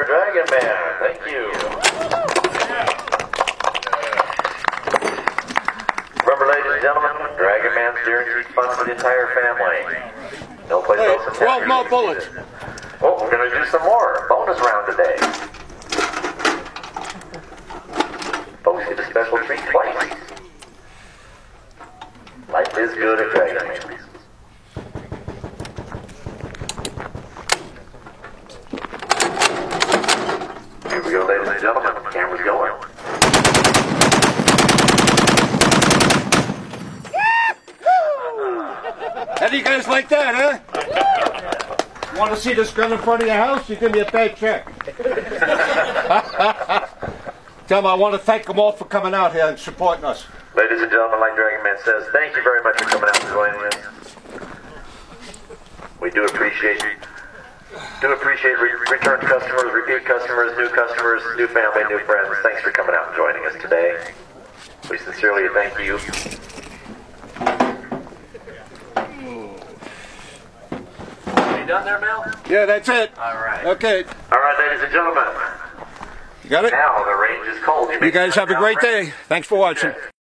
Dragonman. Thank you. Remember, ladies and gentlemen, Dragonman's guaranteed fun for the entire family. No place else in town. 12 more bullets. Oh, we're going to do some more. Bonus round today. Folks get a special treat twice. Life is good at Dragonman. Here we go, ladies and gentlemen. The camera's going. How do you guys like that, huh? Want to see this gun in front of your house? You give me a bad check. Tell them I want to thank them all for coming out here and supporting us. Ladies and gentlemen, like Dragonman says, thank you very much for coming out and joining us. We do appreciate return customers, repeat customers, new family, new friends. Thanks for coming out and joining us today. We sincerely thank you. Are you done there, Mel? Yeah, that's it. All right. Okay. All right, ladies and gentlemen. You got it? Now the range is cold. You guys have a great day. Thanks for watching.